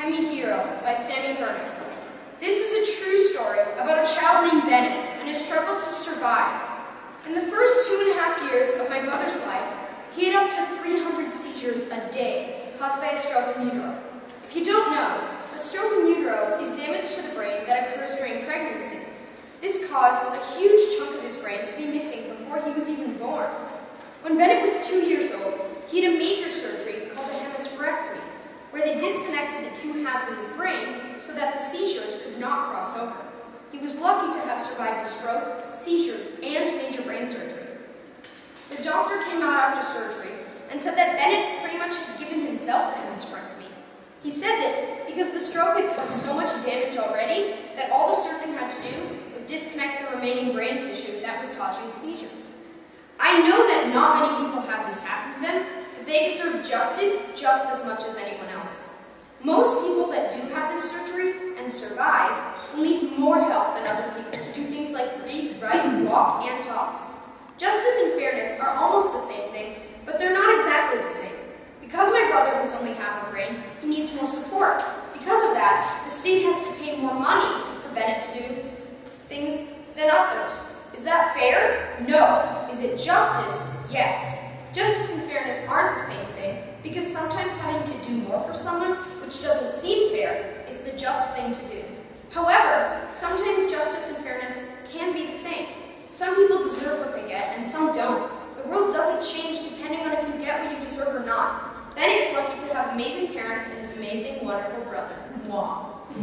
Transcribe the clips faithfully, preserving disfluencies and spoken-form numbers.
Tiny Hero by Sammy Vernick. This is a true story about a child named Bennett and his struggle to survive. In the first two and a half years of my brother's life, he had up to three hundred seizures a day caused by a stroke in utero. If you don't know, a stroke in utero is damage to the brain that occurs during pregnancy. This caused a huge chunk of his brain to be missing before he was even born. When Bennett was two years old, he had a major surgery called a hemispherectomy, where they disconnected the two halves of his brain so that the seizures could not cross over. He was lucky to have survived a stroke, seizures, and major brain surgery. The doctor came out after surgery and said that Bennett pretty much had given himself the hemispherectomy. He said this because the stroke had caused so much damage already that all the surgeon had to do was disconnect the remaining brain tissue that was causing seizures. I know that not many people have this happen to them, but they deserve justice just as much as anyone else. Most people that do have this surgery and survive will need more help than other people to do things like read, write, walk, and talk. Justice and fairness are almost the same thing, but they're not exactly the same. Because my brother has only half a brain, he needs more support. Because of that, the state has to pay more money for Bennett to do things than others. Is that fair? No. Is it justice? Yes. Justice and fairness aren't the same thing, because sometimes having to do more for someone, which doesn't seem fair, is the just thing to do. However, sometimes justice and fairness can be the same. Some people deserve what they get, and some don't. The world doesn't change depending on if you get what you deserve or not. Bennett is lucky to have amazing parents and his amazing, wonderful brother. Mwah.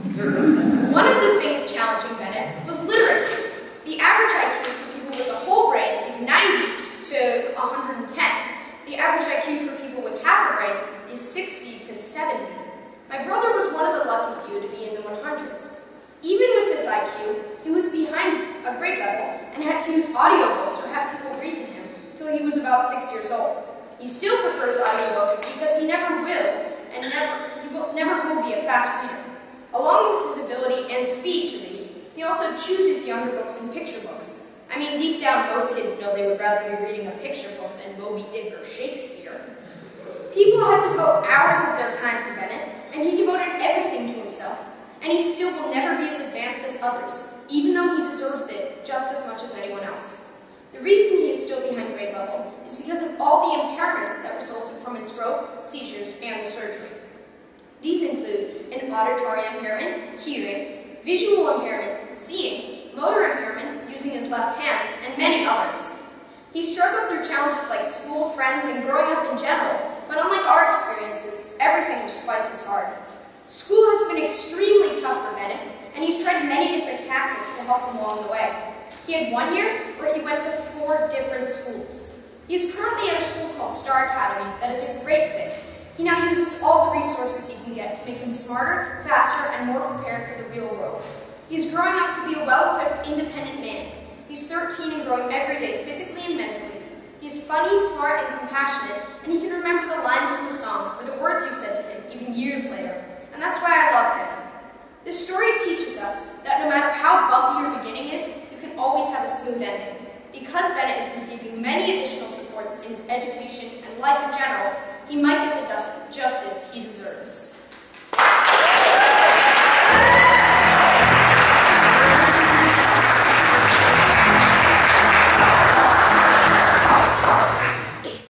One of the things challenging Bennett was literacy. The average I Q for people with a whole brain is ninety to one hundred ten. The average I Q for people with half a brain is sixty to seventy. My brother was one of the lucky few to be in the one hundreds. Even with his I Q, he was behind a grade level and had to use audiobooks or have people read to him until he was about six years old. He still prefers audiobooks because he never will and never, he will, never will be a fast reader. Along with his ability and speed to read, he also chooses younger books and picture books. I mean, deep down, most kids know they would rather be reading a picture book than Moby Dick or Shakespeare. People had to devote hours of their time to Bennett, and he devoted everything to himself. And he still will never be as advanced as others, even though he deserves it just as much as anyone else. The reason he is still behind grade level is because of all the impairments that resulted from his stroke, seizures, and the surgery. These include an auditory impairment, hearing, visual impairment, seeing, motor impairment, using his left hand, and many others. He struggled through challenges like school, friends, and growing up in general, but unlike our experiences, everything was twice as hard. School has been extremely tough for Bennett, and he's tried many different tactics to help him along the way. He had one year where he went to four different schools. He's currently at a school called Star Academy that is a great fit. He now uses all the resources he can get to make him smarter, faster, and more prepared for the real world. He's growing up to be a well-equipped, independent man. He's thirteen and growing every day, physically and mentally. He's funny, smart, and compassionate, and he can remember the lines from a song or the words you said to him, even years later. And that's why I love him. This story teaches us that no matter how bumpy your beginning is, you can always have a smooth ending. Because Bennett is receiving many additional supports in his education and life in general, he might get the justice he deserves.